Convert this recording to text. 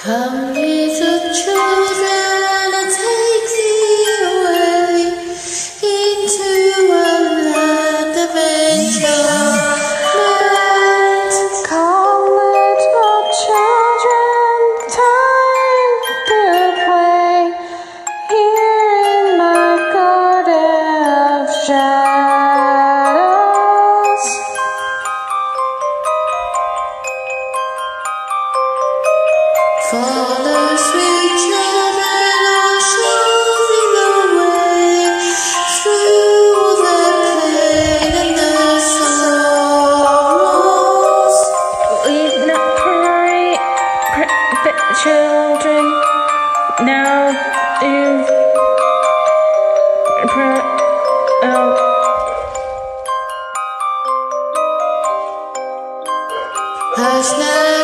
Come, little children, and take thee away into a land of enchantment. Come, little children, time to play here in my garden of shadows. Follow, sweet children, I'll show thee the way through the pain and the sorrows. We've not children now is Hush now.